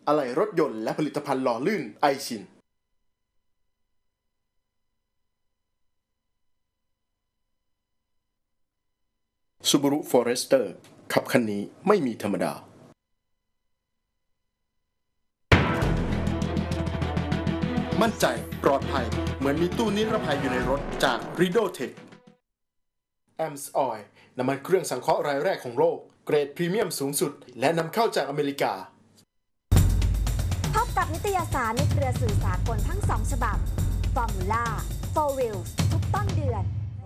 อะไหล่รถยนต์และผลิตภัณฑ์หล่อลื่นไอชินSubaru Forester ขับคันนี้ไม่มีธรรมดามั่นใจปลอดภัยเหมือนมีตู้นิรภัยอยู่ในรถจาก Rido Tech AMS Oil น้ำมันเครื่องสังเคราะห์รายแรกของโลกเกรดพรีเมียมสูงสุดและนำเข้าจากอเมริกาพบกับนิตยสารในเครือสื่อสากลทั้ง2ฉบับ Formula, 4 Wheels ทุกต้นเดือน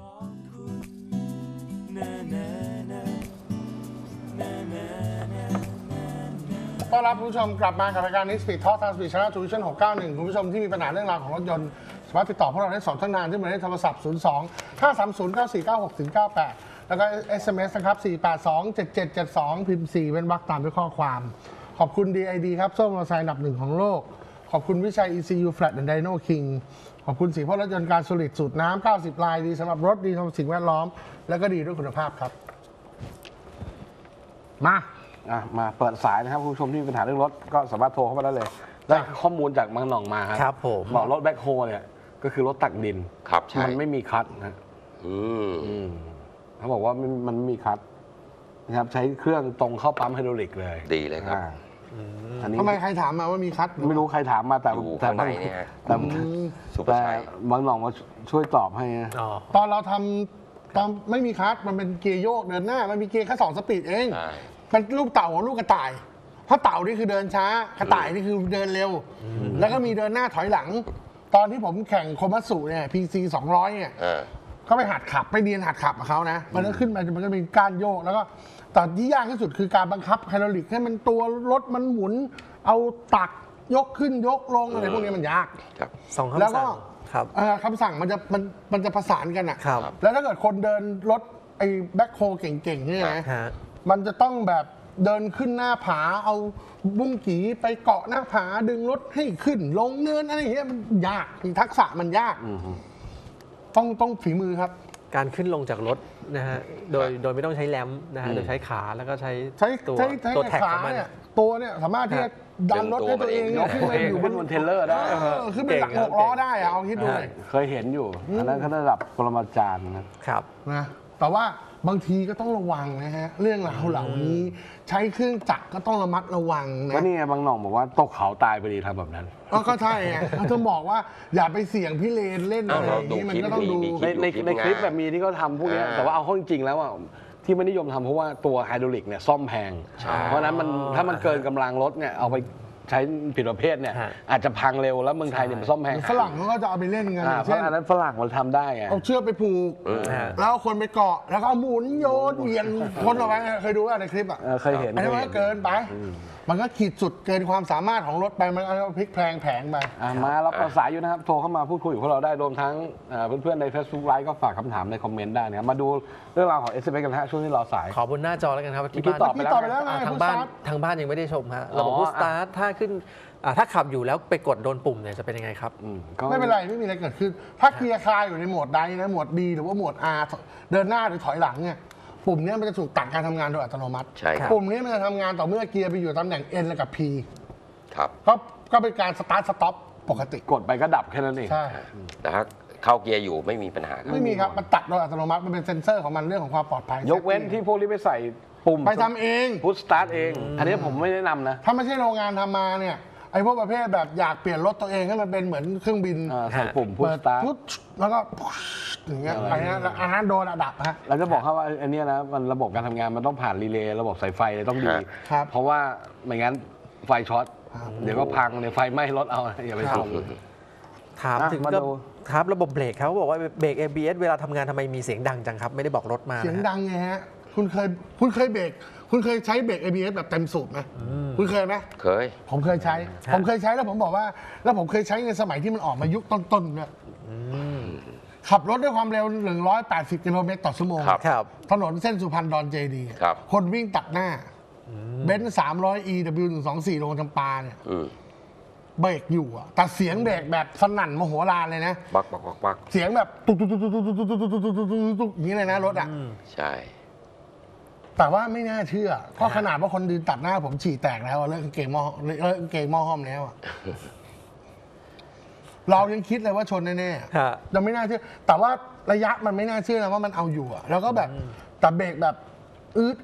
ต้อนรับผู้ชมกลับมากับรายการ Speed Talk ทาง Speed Channel Television 691คุณผู้ชมที่มีปัญหาเรื่องราวของรถยนต์สามารถติดต่อพวกเราได้2ช่องทางที่หมายเลขโทรศัพท์ 02-530-9496-98 แล้วก็ SMS นะครับ 482-7772 พิมพ์ 4 เป็นวรรคตามด้วยข้อความขอบคุณ DID ครับโซ่มอเตอร์ไซค์อันดับ1ของโลกขอบคุณวิชัย ECU Flat and Dyno King ขอบคุณสีพ่นรถยนต์การสูตรสูตรน้ำ90 ลายดีสำหรับรถดีสำหรับสิ่งแวดล้อมและก็ดีด้วยคุณภาพครับมาเปิดสายนะครับคุณผู้ชมที่มีปัญหาเรื่องรถก็สามารถโทรเข้ามาได้เลยได้ข้อมูลจากบางหน่องมาครับผมบอกรถแบ็คโฮเนี่ยก็คือรถตักดินครับใช่มันไม่มีคลัตช์นะเขาบอกว่ามันไม่มีคลัตช์นะครับใช้เครื่องตรงเข้าปั๊มไฮดรอลิกเลยดีเลยครับทำไมใครถามมาว่ามีคลัตช์ไม่รู้ใครถามมาแต่ข้างในเนี่ยแต่บางหน่องมาช่วยตอบให้ตอนเราทำตอนไม่มีคลัตช์มันเป็นเกียร์โยกเดินหน้ามันมีเกียร์แค่2 สปีดเองมันลูกเต่าของลูกกระต่ายเพราะเต่านี่คือเดินช้ากระต่ายนี่คือเดินเร็วแล้วก็มีเดินหน้าถอยหลังตอนที่ผมแข่งโคมัตสึเนี่ย PC 200เนี่ยก็ไปหัดขับไปเรียนหัดขับกับเขานะมันก็ขึ้นมามันก็มีก้านโยกแล้วก็แต่ที่ยากที่สุดคือการบังคับไฮดรอลิกให้มันตัวรถมันหมุนเอาตักยกขึ้นยกลงอะไรพวกนี้มันยากแล้วก็คำสั่งมันจะประสานกันอ่ะแล้วถ้าเกิดคนเดินรถไอ้แบ็คโฮเก่งๆเนี่ยนะมันจะต้องแบบเดินขึ้นหน้าผาเอาบุ้งกีไปเกาะหน้าผาดึงรถให้ขึ้นลงเนินอะไรอย่างเงี้ยมันยากทักษะมันยากต้องฝีมือครับการขึ้นลงจากรถนะฮะโดยไม่ต้องใช้แรมนะฮะโดยใช้ขาแล้วก็ใช้ตัวแท็กของมันตัวเนี่ยสามารถที่จะดันรถให้ตัวเองขึ้นไปอยู่บนเทเลอร์ได้ขึ้นไปหลัง6 ล้อได้เอาคิดดูเคยเห็นอยู่อันนั้นเขาระดับปรมาจารย์นะครับนะแต่ว่าบางทีก็ต้องระวังนะฮะเรื่องราวเหล่านี้ใช้เครื่องจักรก็ต้องระมัดระวังนะก็นี่ไงบางหน่องบอกว่าตกเขาตายไปดีทำแบบนั้นก็ใช่ไงเขาจะบอกว่าอย่าไปเสี่ยงพี่เลนเล่นอะไรอย่างนี้มันก็ต้องดูในคลิปแบบมีที่เขาทำพวกนี้แต่ว่าเอาเข้าจริงๆแล้วอ่ะที่ไม่นิยมทำเพราะว่าตัวไฮดรอลิกเนี่ยซ่อมแพงเพราะนั้นถ้ามันเกินกำลังรถเนี่ยเอาไปใช้ผิดประเภทเนี่ยอาจจะพังเร็วแล้วเมืองไทยเนี่ยมันซ่อมแพงฝรั่งเขาก็จะเอาไปเล่นกันเพราะอันนั้นฝรั่งมันทำได้ไงเอาเชือกไปผูกแล้วคนไปเกาะแล้วก็หมุนโยนเหวี่ยงคนออกไปเคยดูว่าในคลิปอ่ะเคยเห็นอันนี้มันก็เกินไปมันก็ขีดสุดเกินความสามารถของรถไปมันก็พลิกแพลงแผงไปมาเราประสายอยู่นะครับโทรเข้ามาพูดคุยกับพวกเราได้รวมทั้งเพื่อนๆใน Facebook Live ก็ฝากคำถามในคอมเมนต์ได้นะครับมาดูเรื่องราวของ SMS กันฮะช่วงที่รอสายขอบนหน้าจอแล้วกันครับที่บ้านตอบไปแล้วทางบ้านยังไม่ได้ชมฮะระบบพุชสตาร์ทถ้าขึ้นถ้าขับอยู่แล้วไปกดโดนปุ่มเนี่ยจะเป็นยังไงครับไม่เป็นไรไม่มีอะไรเกิดขึ้นถ้าเกียร์คาอยู่ในโหมดใดนะโหมด D หรือว่าโหมด R เดินหน้าหรือถอยหลังเนี่ยปุ่มนี้มันจะถูกตัดการทำงานโดยอัตโนมัติปุ่มนี้มันจะทำงานต่อเมื่อเกียร์ไปอยู่ตำแหน่ง N และกับ P ครับก็เป็นการสตาร์ทสต็อปปกติกดไปก็ดับแค่นั้นเองใช่แต่ถ้าเข้าเกียร์อยู่ไม่มีปัญหาไม่มีครับมันตัดโดยอัตโนมัติมันเป็นเซ็นเซอร์ของมันเรื่องของความปลอดภัยยกเว้นที่พวกนี้ไปใส่ปุ่มไปทำเองพุชสตาร์ทเองอันนี้ผมไม่แนะนำนะถ้าไม่ใช่โรงงานทำมาเนี่ยไอ้พวกประเภทแบบอยากเปลี่ยนรถตัวเองให้มันเป็นเหมือนเครื่องบินใส่ปุ่มพุชสตาร์ทแล้วก็อย่างเงี้ยไปนะแล้วอันนั้นโดนระดับฮะเราจะบอกเขาว่าอันนี้นะมันระบบการทำงานมันต้องผ่านรีเลย์ระบบสายไฟเลยต้องดีเพราะว่าไม่งั้นไฟช็อตเดี๋ยวก็พังเดี๋ยวไฟไหม้รถเอาอย่าไปส่งถามถึงครับระบบเบรกเขาบอกว่าเบรก ABS เวลาทำงานทำไมมีเสียงดังจังครับไม่ได้บอกรถมาเสียงดังไงฮะคุณเคยเบรกคุณเคยใช้เบรก ABS แบบเต็มสูบไหมคุณเคยไหมเคยผมเคยใช้แล้วผมบอกว่าแล้วผมเคยใช้ในสมัยที่มันออกมายุคต้นๆเนี่ยขับรถด้วยความเร็ว180 กิโลเมตรต่อชั่วโมงถนนเส้นสุพรรณดอนเจดีคนวิ่งตัดหน้าเบนซ์300 EW124 ลงจำปาเนี่ยเบรกอยู่อะแต่เสียงเบรกแบบสนั่นมโหฬารเลยนะบักเสียงแบบตุ๊กตุ๊กตุ๊กตุ๊กตุ๊กตุ๊กตุ๊กตุ๊กอย่างนี้เลยนะรถอะใช่แต่แต่ว่าไม่น่าเชื่อเพราะขนาดว่าคนดืนตัดหน้าผมฉี่แตกแล้วเลิกกางเกงหม้อห้อมแล้วเรายังคิดเลยว่าชนแน่ๆยังไม่น่าเชื่อแต่ว่าระยะมันไม่น่าเชื่อนะว่ามันเอาอยู่แล้วก็แบบแต่เบรกแบบอืด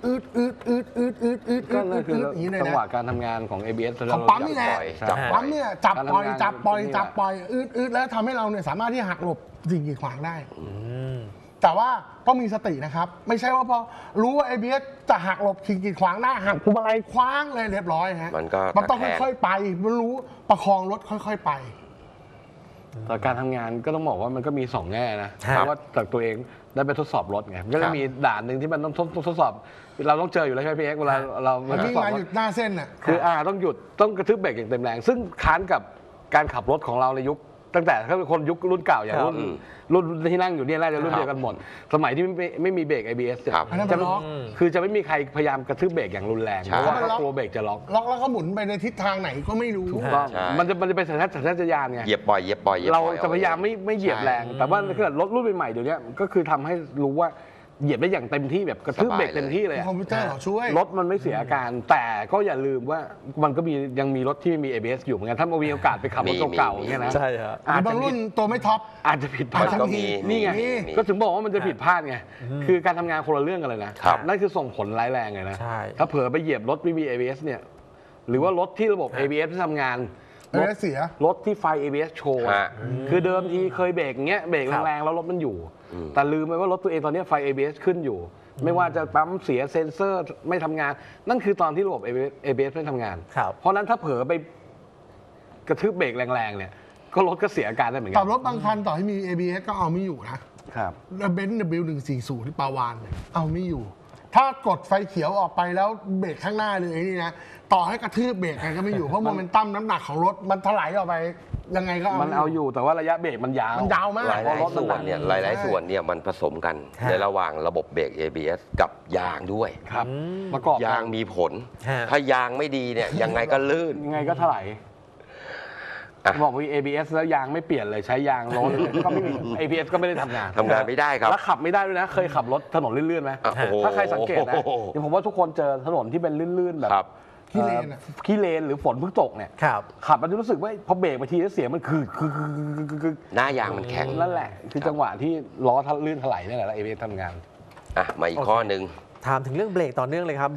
อย่างนี้เลยนะจังหวะการทำงานของ ABS ของปั๊มนี่แหละปั๊มเนี่ยจับปล่อยอืดแล้วทำให้เราเนี่ยสามารถที่หักหลบสิ่งกีดขวางได้แต่ว่าต้องมีสตินะครับไม่ใช่ว่าพอรู้ว่า ABS จะหักหลบสิ่งกีดขวางได้หักพวงมาลัยคว้างเลยเรียบร้อยฮะมันต้องค่อยๆไปมันรู้ประคองรถค่อยๆไปแต่การทำงานก็ต้องบอกว่ามันก็มี2แง่นะเพราะว่าจากตัวเองได้ไปทดสอบรถไงก็จะมีด่านหนึ่งที่มันต้องทดสอบเราต้องเจออยู่แล้วใช่ไหมพี่เอ็กซ์เวลาเราทดสอบหยุดหน้าเส้นน่ะคือต้องหยุดต้องกระทืบเบรกอย่างเต็มแรงซึ่งค้านกับการขับรถของเราในยุคตั้งแต่ถ้าเป็นคนยุครุ่นเก่าอย่างรุ่นที่นั่งอยู่เนี่ยน่าจะรุ่นเดียวกันหมดสมัยที่ไม่มีเบรก ABS จะไม่มีใครพยายามกระทืบเบรกอย่างรุนแรงเพราะว่ากลัวเบรกจะล็อกแล้วก็หมุนไปในทิศทางไหนก็ไม่รู้ถูกต้องมันจะเป็นสัญชาตญาณไงเหยียบปล่อยเราจะพยายามไม่เหยียบแรงแต่ว่าถ้าเกิดรถรุ่นใหม่ๆเดี๋ยวนี้ก็คือทำให้รู้ว่าเหยียบได้อย่างเต็มที่แบบกระทืบเบรกเต็มที่เลยคอมพิวเตอร์ช่วยรถมันไม่เสียอาการแต่ก็อย่าลืมว่ามันก็ยังมีรถที่มี ABS อยู่เหมือนกันถ้ามีโอกาสไปขับรถเก่าๆอย่างเงี้ยนะใช่ครับบางรุ่นตัวไม่ท็อปอาจจะผิดพลาดก็มีนี่ไงก็ถึงบอกว่ามันจะผิดพลาดไงคือการทำงานคนละเรื่องกันเลยนะนั่นคือส่งผลร้ายแรงเลยนะถ้าเผลอไปเหยียบรถไม่มี ABS เนี่ยหรือว่ารถที่ระบบ ABS ที่ทำงานรถที่ไฟ ABS โชว์คือเดิมทีเคยเบรกเงี้ยเบรกแรงๆแล้วรถมันอยู่แต่ลืมไปว่ารถตัวเองตอนนี้ไฟ ABS ขึ้นอยู่ไม่ว่าจะปั๊มเสียเซ็นเซอร์ไม่ทำงานนั่นคือตอนที่ระบบ ABS ไม่ทำงานเพราะนั้นถ้าเผลอไปกระทืบเบรกแรงๆเนี่ยก็รถก็เสียอาการได้เหมือนกันแต่รถบางคันต่อให้มี ABS ก็เอาไม่อยู่นะครับเบนซ์ W140 ที่ปาวานเอาไม่อยู่ถ้ากดไฟเขียวออกไปแล้วเบรกข้างหน้าเลยนี่นะต่อให้กระทืบเบรกกันก็ไม่อยู่เพราะโมเมนตัมน้ำหนักของรถมันถลายออกไปยังไงก็มันเอาอยู่แต่ว่าระยะเบรกมันยาวมากหลายส่วนเนี่ยหลายส่วนเนี่ยมันผสมกันในระหว่างระบบเบรก ABS กับยางด้วยครับประกอบยางมีผลถ้ายางไม่ดีเนี่ยยังไงก็ลื่นยังไงก็ถลายบอกว่า ABS แล้วยางไม่เปลี่ยนเลยใช้ยางล้อก็ไม่มี ABS ก็ไม่ได้ทำงานไม่ได้ครับแล้วขับไม่ได้ด้วยนะเคยขับรถถนนลื่นๆไหมถ้าใครสังเกตนะผมว่าทุกคนเจอถนนที่เป็นลื่นๆแบบขี้เลนหรือฝนเพิ่งตกเนี่ยขับมันจะรู้สึกว่าพอเบรกไปทีแล้วเสียงมันคือหน้ายางมันแข็งนั่นแหละคือจังหวะที่ล้อลื่นถลายนี่แหละแล้ว ABS ทำงานมาอีกข้อหนึ่งถามถึงเรื่องเบรกต่อเนื่องเลยครับ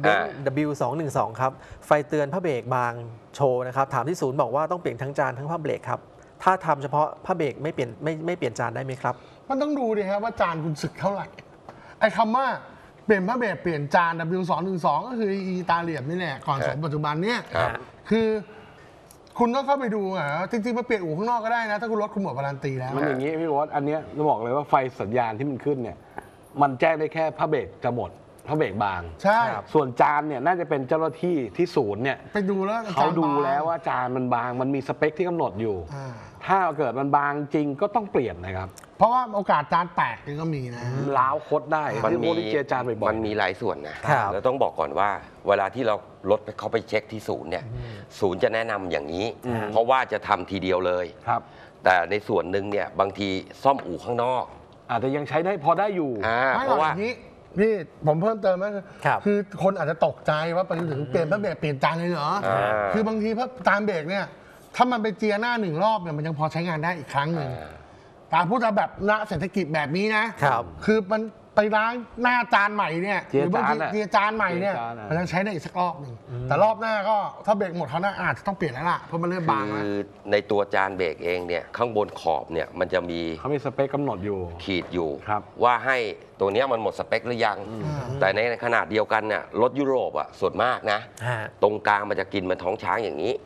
W212 ครับไฟเตือนผ้าเบรกบางโชว์นะครับถามที่ศูนย์บอกว่าต้องเปลี่ยนทั้งจานทั้งผ้าเบรกครับถ้าทำเฉพาะผ้าเบรกไม่เปลี่ยนจานได้ไหมครับมันต้องดูดิครับว่าจานคุณสึกเท่าไหร่ไอ้คำว่าเปลี่ยนผ้าเบรกเปลี่ยนจาน W212 ก็คืออีตาเหลี่ยมนี่แหละก่อนสมปัจจุบันเนี่ยคือคุณต้องเข้าไปดูจริงๆมาเปลี่ยนอู่ข้างนอกก็ได้นะถ้าคุณรถคุณหมดการันตีแล้วมันอย่างนี้พี่วอสอันนี้จะบอกเลยว่าไฟสัญญาณที่มันขึ้นเนี่ยมันแจ้งได้แค่ผ้าเบรกจะหมดผ้าเบรกบางใช่ส่วนจานเนี่ยน่าจะเป็นเจ้าหน้าที่ที่ศูนย์เนี่ยไปดูแล้วเขาดูแล้วว่าจานมันบางมันมีสเปคที่กำหนดอยู่ถ้าเกิดมันบางจริงก็ต้องเปลี่ยนนะครับเพราะว่าโอกาสจานแตกก็มีนะล้าวคดได้มันมีจานบ่อยมันมีหลายส่วนนะแล้วต้องบอกก่อนว่าเวลาที่เรารถเขาไปเช็คที่ศูนย์เนี่ยศูนย์จะแนะนำอย่างนี้เพราะว่าจะทำทีเดียวเลยแต่ในส่วนหนึ่งเนี่ยบางทีซ่อมอู่ข้างนอกอาจจะยังใช้ได้พอได้อยู่เพราะว่าพี่ผมเพิ่มเติมไหมคือคนอาจจะตกใจว่าไปถึงเปลี่ยนผ้าเบรกเปลี่ยนจานเลยเหรอคือบางทีผ้าจานเบรกเนี่ยถ้ามันไปเจียหน้า1 รอบเนี่ยมันยังพอใช้งานได้อีกครั้งหนึ่งแต่พูดแบบณเศรษฐกิจแบบนี้นะคือมันไปล้างหน้าจานใหม่เนี่ยหรือบางทีเจียจานใหม่เนี่ยมันยังใช้ได้อีกสักรอบหนึ่งแต่รอบหน้าก็ถ้าเบรกหมดเขาหน้าอาจจะต้องเปลี่ยนแล้วล่ะเพราะมันเริ่มบางแล้วคือในตัวจานเบรกเองเนี่ยข้างบนขอบเนี่ยมันจะมีเขามีสเปคกำหนดอยู่ขีดอยู่ว่าให้ตัวนี้มันหมดสเปคหรือยังแต่ในขนาดเดียวกันเนี่ยรถยุโรปส่วนมากนะตรงกลางมันจะกินมันท้องช้างอย่างนี้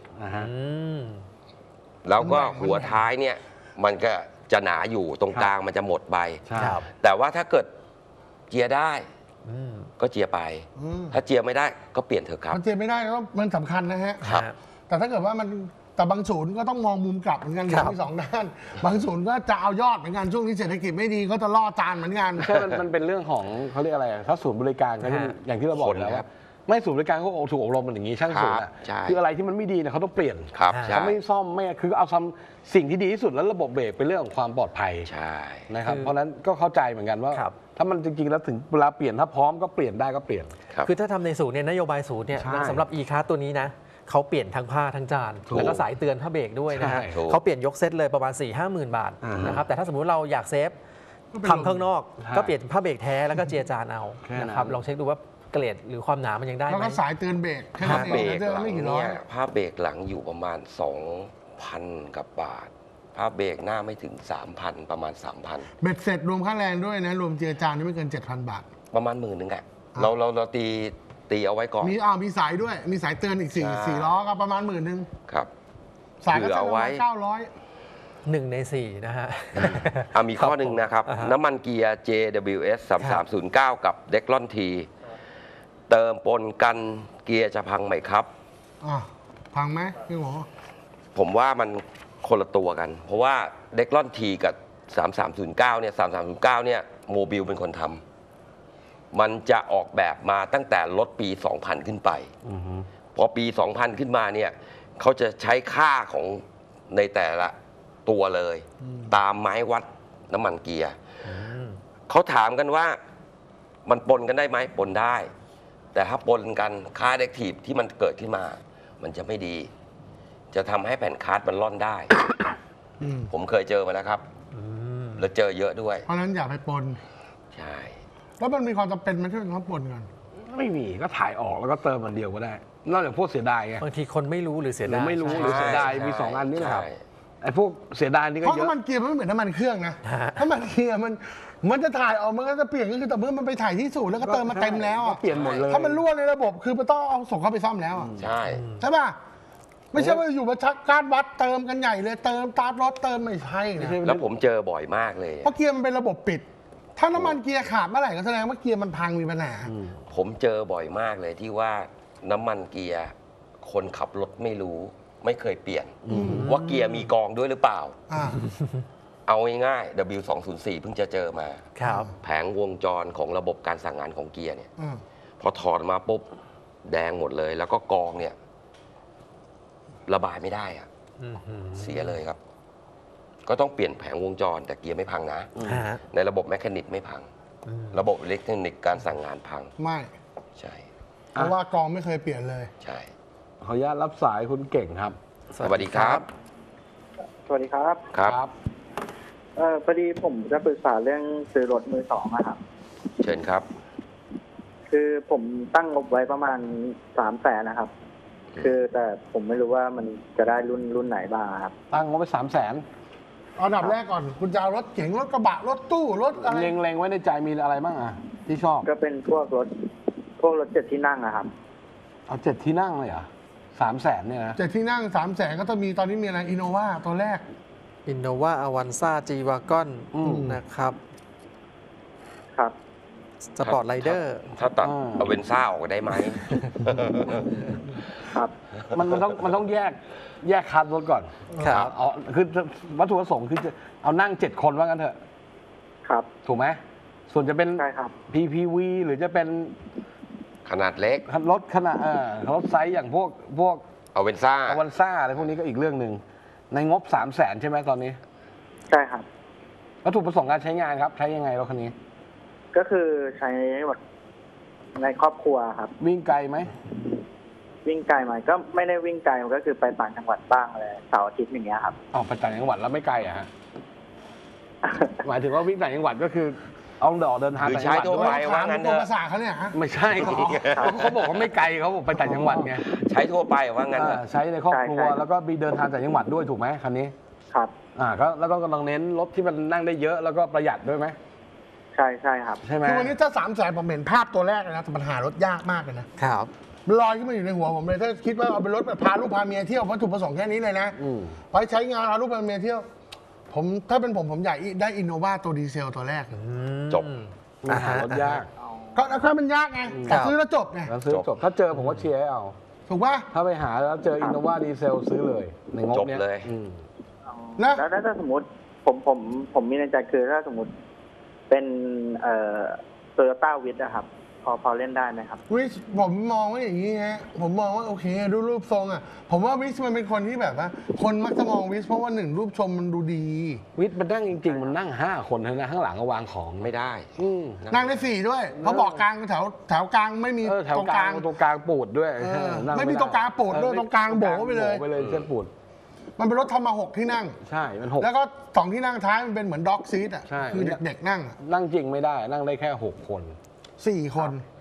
แล้วก็หัวท้ายเนี่ยมันก็จะหนาอยู่ตรงกลางมันจะหมดไปแต่ว่าถ้าเกิดเจียได้ก็เจียไปถ้าเจียไม่ได้ก็เปลี่ยนเถอะครับมันเจียไม่ได้ก็มันสำคัญนะฮะแต่ถ้าเกิดว่ามันแต่บางศูนย์ก็ต้องมองมุมกลับเหมือนกันมี2 ด้านบางศูนย์ก็จะเอายอดเหมือนกันช่วงนี้เศรษฐกิจไม่ดีก็จะล่อจานเหมือนกันใช่มันเป็นเรื่องของเขาเรียกอะไรถ้าศูนย์บริการก็อย่างที่เราบอกแล้วว่าไม่ศูนย์บริการเขาถูกอบรมมันอย่างนี้ช่างศูนย์คืออะไรที่มันไม่ดีเนี่ยเขาต้องเปลี่ยนเขาไม่ซ่อมไม่คือเอาทำสิ่งที่ดีที่สุดแล้วระบบเบรกเป็นเรื่องของความปลอดภัยนะครับเพราะนั้นก็เข้าใจเหมือนกันว่าถ้ามันจริงๆแล้วถึงเวลาเปลี่ยนถ้าพร้อมก็เปลี่ยนได้ก็เปลี่ยนคือถ้าทำในศูนย์เนี่ยนโยบายศูนย์เนี่ยใช่สำหรับ e-card ตัวนี้นะเขาเปลี่ยนทั้งผ้าทั้งจานถูกแล้วก็สายเตือนผ้าเบรกด้วยนะฮะใช่ถูกเขาเปลี่ยนยกเซตเลยประมาณ 4-50,000 บาทอ่านนะครับแต่ถ้าสมมุติเราอยากเซฟก็เป็นทำข้างนอกใช่ก็เปลี่ยนผ้าเบรกแท้แล้วก็เจียจานเอาแค่นั้นนะครับลองเช็คดูว่าเกรดหรือความหนามันยังได้แล้วไหมก็สายเตือนเบรกแค่ผ้านั้นเอเบรง กนะเจอหลังไม่กี่ร้อเนี่ย ยผ้าเบรกหลังอยู่ประมาณ 2,000 กับบาทผ้าเบรกหน้าไม่ถึง 3,000 ประมาณ 3,000 เบ็ดเสร็จรวมค่าแรงด้วยนะ รวมเจือจานนี่ไม่เกิน 7,000 บาทประมาณ10,000อ่ะเราตีเอาไว้ก่อนมีสายด้วย มีสายเตือนอีกใช่ 4ล้อก็ประมาณ10,000 ครับสายก็เผื่อจะเอาประไว้มาณ900 1 ใน 4 นะฮะมีข้อหนึ่งนะครับอ่าฮะน้ำมันเกียร์ JWS 3309 กับ Decathlon T เติมปนกันเกียร์จะพังไหมครับอ่ะพังไหมพี่หมอผมว่ามันคนละตัวกัน เพราะว่า Decathlon T กับ 3309 เนี่ย 3309 เนี่ยโมบิลเป็นคนทำมันจะออกแบบมาตั้งแต่รถปี 2000 ขึ้นไป พอปี 2000 ขึ้นมาเนี่ยเขาจะใช้ค่าของในแต่ละตัวเลย ตามไม้วัดน้ำมันเกียร์เขาถามกันว่ามันปนกันได้ไหมปนได้ แต่ถ้าปนกันค่าเด็กทีฟที่มันเกิดขึ้นมา มันจะไม่ดี จะทำให้แผ่นคาร์ดมันร่อนได้อืมผมเคยเจอมาแล้วครับ แล้วเจอเยอะด้วยเพราะฉะนั้นอย่าไปปนใช่แล้วมันมีความจำเป็นไหมที่มันต้องปนกันไม่มีก็ถ่ายออกแล้วก็เติมมันเดียวก็ได้ นอกจากพวกเสียดายไงบางทีคนไม่รู้หรือเสียหรือดายไม่รู้ใช่หรือเสียดายใช่มีสองอันนี่แหละใช่ไอ้พวกเสียดายนี่ก็เพราะเยอะน้ำมันเกียร์มันไม่เหมือนน้ำมันเครื่องนะน้ำมันเกียร์มันจะถ่ายออกมันก็จะเปลี่ยนก็คือแต่เมื่อมันไปถ่ายที่ศูนย์แล้วก็เติมมาเต็มแล้วอะก็เปลี่ยนหมดเลยถ้ามันรั่วในระบบคือมันต้องเอาส่งเข้าไปซ่อมแล้วอะใช่ใช่ป่ะไม่ใช่ว่าอยู่มาชักการวัดเติมกันใหญ่เลยเติมตาร์ทรถเติมไม่ใช่นะแล้วผมเจอบ่อยมากเลยเพราะเกียร์มันเป็นระบบปิด ถ้าน้ำมันเกียร์ขาดเมื่อไหร่ก็แสดงว่าเกียร์มันพังมีปัญหาผมเจอบ่อยมากเลยที่ว่าน้ำมันเกียร์คนขับรถไม่รู้ไม่เคยเปลี่ยน ว่าเกียร์มีกองด้วยหรือเปล่าอ่าเอาง่ายๆ W204 เพิ่งจะเจอมาครับแผงวงจรของระบบการสั่งงานของเกียร์เนี่ยอืมพอถอดมาปุ๊บแดงหมดเลย แล้วก็กองเนี่ย ระบายไม่ได้อะเสียเลยครับ ก็ต้องเปลี่ยนแผงวงจรแต่เกียร์ไม่พังนะฮะในระบบแมคานิกไม่พัง ระบบอิเล็กทรอนิกส์การสั่งงานพังไม่ใช่เพราะว่ากองไม่เคยเปลี่ยนเลยใช่ขออนุญาตรับสายคุณเก่งครับสวัสดีครับสวัสดีครับครับพอดีผมจะปรึกษาเรื่องซื้อรถมือสองอะครับเชิญครับคือผมตั้งงบไว้ประมาณ300,000นะครับ คือแต่ผมไม่รู้ว่ามันจะได้รุ่นไหนบ้างครับตั้งงบไป300,000 เอาอันดับแรกก่อน คุณจะเอารถเก๋งรถกระบะรถตู้รถอะไรเล็งๆไว้ในใจมีอะไรบ้างอ่ะที่ชอบก็เป็นพวกรถ7 ที่นั่งอะครับเอา7 ที่นั่งเลยเหรอ300,000เนี่ยนะเจ็ดที่นั่ง300,000ก็จะมีตอนนี้มีอะไรอินโนวาตัวแรกอินโนวาอวันซ่าจีวากอนนะครับครับสปอร์ตไรเดอร์ถ้าตัดเอาเวนซ่าออกได้ไหมครับมันต้องแยกคัสรถก่อนครับเอาคือวัตถุประสงค์คือจะเอานั่ง7 คนว่างั้นเถอะครับถูกไหมส่วนจะเป็นใช่ครับ PPV หรือจะเป็นขนาดเล็กรถขนาดรถไซส์อย่างพวกเอาเวนซ่าอวันซ่าอะไรพวกนี้ก็อีกเรื่องหนึ่งในงบ300,000ใช่ไหมตอนนี้ใช่ครับวัตถุประสงค์การใช้งานครับใช้ยังไงรถคันนี้ก็คือใช้แบบในครอบครัวครับวิ่งไกลไหมวิ่งไกลไหมก็ไม่ได้วิ่งไกลมันก็คือไปต่างจังหวัดบ้างเลยเสาร์อาทิตย์อย่างเงี้ยครับออกไปต่างจังหวัดแล้วไม่ไกลอะฮะ หมายถึงว่าวิ่งต่างจังหวัดก็คือเอาดอกเดินทางหรือต่างจังหวัดใช้ทั่วด้วไปยว่างั้นเถตัวอะภาษาเขาเนี่ยฮะไม่ใช่เขาบอกว่าไม่ไกลเขาบอกไปต่างจังหวัดไงใช้ทั่วไปว่างั้นเถอะใช้ในครอบครัวใช่แล้วก็มีเดินทางต่างจังหวัดด้วยถูกไหมคันนี้ครับก็แล้วก็กำลังเน้นรถที่มันนั่งได้เยอะแล้วก็ประหยัดด้วยไหมใช่ใช่ครับใช่ไหมคือวันนี้ถ้า300,000ผมเห็นภาพตัวแรกเลยนะแต่ปัญหารถยากมากเลยนะครับ มันลอยขึ้นมาอยู่ในหัวผมเลยถ้าคิดว่าเอาเป็นรถแบบพาลูกพาเมียเที่ยววัตถุประสงค์แค่นี้เลยนะอืมไว้ใช้งานพาลูกพาเมียเที่ยว ผมถ้าเป็นผมอยากได้อินโนวาตัวดีเซลตัวแรกจบอ่าฮะรถยากก็ราคามันยากไงแต่ซื้อแล้วจบไงแล้วซื้อจบถ้าเจอผมก็เชียร์ให้เอาถูกป่ะถ้าไปหาแล้วเจออินโนวาดีเซลซื้อเลยในงบเนี้ยจบเลยอืมนะแล้วถ้าสมมติผมมีในใจคือถ้าสมมติเป็นโตโยต้าวิทนะครับพอเล่นได้ไหมครับวิชผมมองว่าอย่างนี้ฮะผมมองว่าโอเคดูรูปทรงอ่ะผมว่าวิชมันเป็นคนที่แบบว่าคนมักจะมองวิชเพราะว่าหนึ่งรูปทรงมันดูดีวิทย์มันนั่งจริงๆมันนั่ง5 คนนะข้างหลังก็วางของไม่ได้นั่งได้4ด้วยเพราะเบาะกลางแถวกลางไม่มีแถวตรงกกลาลาง งตรงกลางปูดด้วยนั่งไม่มีตรงกลางปูดด้วยตรงกลางโบ๋ไปเลยโบ๋ไปเลยเส้นปูดมันเป็นรถทำมา6ที่นั่งใช่มัน6 แล้วก็2ที่นั่งท้ายมันเป็นเหมือนด็อกซีทอ่ะใช่คือเด็กๆนั่งอะนั่งจริงไม่ได้นั่งได้แค่6 คน 4 คน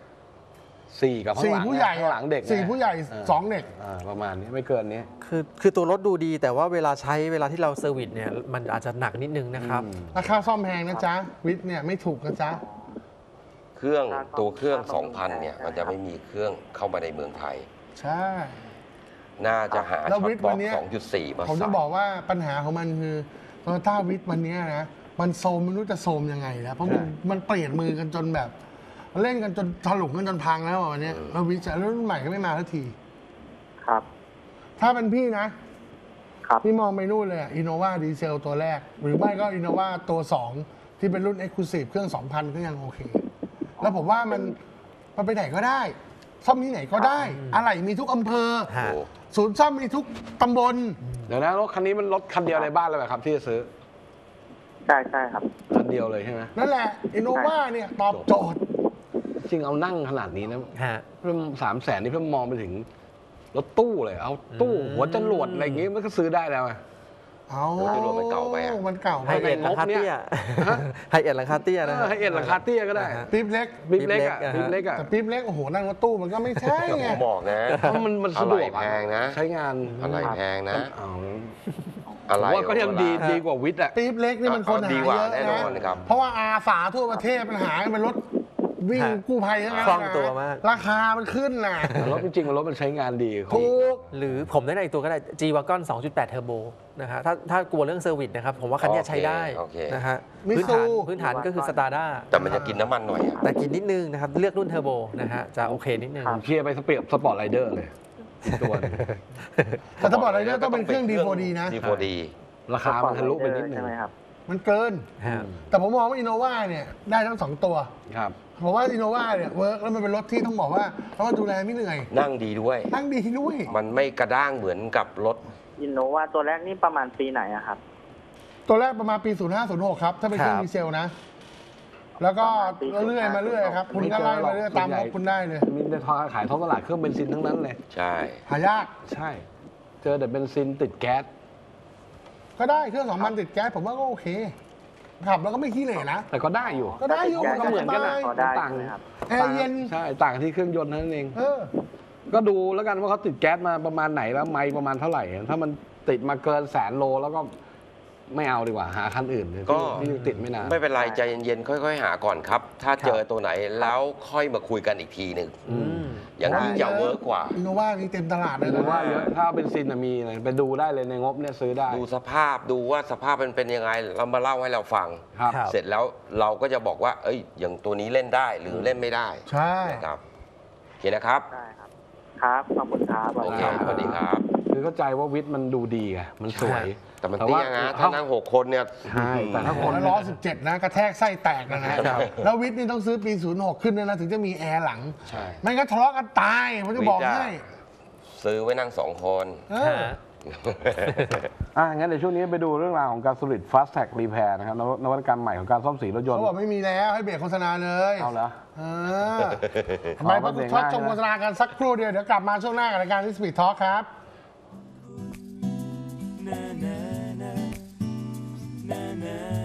4กับข้างหลัง 4ผู้ใหญ่ข้างหลังเด็ก 4ผู้ใหญ่2เด็กประมาณนี้ไม่เกินนี้คือตัวรถดูดีแต่ว่าเวลาที่เราเซอร์วิสเนี่ยมันอาจจะหนักนิดนึงนะครับราคาซ่อมแพงนะจ๊ะวิทย์เนี่ยไม่ถูกนะจ๊ะตัวเครื่อง 2,000 เนี่ยมันจะไม่มีเครื่องเข้ามาในเมืองไทยใช่น่าจะหาแล้วช็อวิตทย์บล็วัอน กเนี้ย 2.4 มาผมจะใส่บอกว่าปัญหาของมันคือโตโยต้าวิทย์วันเนี้ยนะมันโซมไม่รู้จะโซมยังไงแล้วเพราะมันเปลี่ยนมือกันจนแบบเล่นกันจนถลุงกันจนพังแล้ววันนี้แล้ววิทย์แล้วรุ่นใหม่ก็ไม่มาสักทีครับถ้าเป็นพี่นะครับ พี่มองไปนู่นเลยอินโนวาดีเซลตัวแรก หรือไม่ก็อินโนวาตัว 2 ที่เป็นรุ่น Exclusive เครื่อง 2,000 ก็ยังโอเค แล้วผมว่ามันไปไหนก็ได้ซ่อมที่ไหนก็ได้อะไรมีทุกอำเภอฮะศูนย์ซ่อมมีทุกตำบลเดี๋ยวนะรถคันนี้มันรถคันเดียวในบ้านเลยไหมครับที่จะซื้อใช่ครับคันเดียวเลยใช่ไหมนั่นแหละอินโนวาเนี่ยตอบโจทย์จริงเอานั่งขนาดนี้นะฮะเพิ่ม300,000นี่เพิ่มมองไปถึงรถตู้เลยเอาตู้หัวจรวดอะไรอย่างงี้มันก็ซื้อได้แล้วไงเอาโอ้ยจะรวมมันเก่าไปอะมันเก่าไปไฮเอ็ดราคาเตี้ยไฮเอ็ดราคาเตี้ยนะให้เอ็นราคาเตี้ยก็ได้ปี๊บเล็กบิ๊กเล็กอ่ะบิ๊บิ๊กกเล็เล็กกอ่ะแต่ปี๊บเล็กโอ้โหนั่งรถตู้มันก็ไม่ใช่แต่ไงผมบอกนะเพราะมันสะดวกอะไรแพงนะใช้งานอะไรแพงนะเอาอะไรผมว่าก็ยังดีกว่าวิทย์อ่ะปี๊บเล็กนี่มันคนหาดีเยกว่าอะแน่นนะอนครับเพราะว่าอาสาทั่วประเทศมันหากันเป็นรถวิ่งฮะกู้ภัยทั้งนั้นคล่องตัวมากราคามันขึ้นน่ะรถจริงๆรถมันใช้งานดีถูกหรือผมแนะนำอีกตัวก็ได้ G-Wagon 2.8 เทอร์โบนะฮะถ้ากลัวเรื่องเซอร์วิสนะครับ ผมว่าคันนี้ใช้ได้โอเคนะฮะมิตซูพื้นฐานก็คือสตาร์ด้าแต่มันจะกินน้ำมันหน่อยอะแต่กินนิดนึงนะครับ เลือกรุ่นเทอร์โบนะฮะจะโอเคนิดนึงผมเคลียร์ไปสปอร์ตไรเดอร์เลยตัวหนึ่งแต่ถ้าบอกอะไรเนี่ยต้องเป็นเครื่อง D4D นะ D4D ราคามันทะลุไปนิดนึงใช่ไหมครับมันเกินฮะแต่ผมมองว่าอินโนวาเนี่ยได้ทั้งสองตัวครับผมว่าอินโนวาเนี่ยเวิร์กแล้วมันเป็นรถที่ต้องบอกว่าเพราะว่าดูแลไม่เหนื่อยนั่งดีด้วยนั่งดีด้วยมันไม่กระด้างเหมือนกับรถอินโนวาตัวแรกนี่ประมาณปีไหนอะครับตัวแรกประมาณปี 0506 ครับ ถ้าเป็นเครื่องดีเซลนะ แล้วก็เรื่อยมาเรื่อยครับ คุณก็ไล่มาเรื่อยตามงบคุณได้เลยมีในทางขายท้องตลาดเครื่องเบนซินทั้งนั้นเลยใช่หายากใช่ เจอแต่เบนซินติดแก๊สก็ได้เครื่อง2,000ติดแก๊สผมว่าก็โอเคขับแล้วก็ไม่ขี้เหร่นะแต่ก็ได้อยู่ก็ได้อยู่แก๊สก็เหมือนกันนะพอได้ต่างใช่ไหมครับแอร์เย็นใช่ต่างที่เครื่องยนต์นั่นเองเออก็ดูแล้วกันว่าเขาติดแก๊สมาประมาณไหนแล้วไมล์ประมาณเท่าไหร่ ถ้ามันติดมาเกิน100,000 โลแล้วก็ไม่เอาดีกว่าหาคันอื่นเลยก็ที่ติดไม่นานไม่เป็นไรใจเย็นๆค่อยๆหาก่อนครับ ถ้าเจอตัวไหนแล้วค่อยมาคุยกันอีกทีหนึ่งอย่างนี้จะเวิร์กกว่าอินโนวามีเต็มตลาดเลยหรือนะว่าเยอะถ้าเบนซินน่ะมีเลยไปดูได้เลยในงบเนี่ยซื้อได้ดูสภาพดูว่าสภาพมันเป็นยังไงเรามาเล่าให้เราฟังครับครับเสร็จแล้วเราก็จะบอกว่า เอ้ย อย่างตัวนี้เล่นได้หรือเล่นไม่ได้ใช่นะครับโอเคนะครับได้ครับ ครับ ขอบคุณครับโอเคสวัสดีครับคือเข้าใจว่าวิทย์มันดูดีไงมันสวยแต่มันเตี้ยนะ ถ้านั่ง6 คนเนี่ยใช่แต่ถ้าคนละ117นะกระแทกไส้แตกนะ แล้ววิทย์นี่ต้องซื้อปี 06 ขึ้นด้วยนะถึงจะมีแอร์หลังใช่ไม่งั้นทะเลาะกันตายผมจะบอกให้ซื้อไว้นั่ง2 คนเออฮะงั้นเดี๋ยวช่วงนี้ไปดูเรื่องราวของการ Solid Fast Tag Repair นะครับนวัตกรรมใหม่ของการซ่อมสีรถยนต์เขาบอกไม่มีแล้วให้เบรกโฆษณาเลยเอาเหรอเออทำไมเพราะชอบชมโฆษณากันสักครู่เดียวเดี๋ยวกลับมาช่วงหน้ากับรายการที่ Speed Talk ครับ na na na na na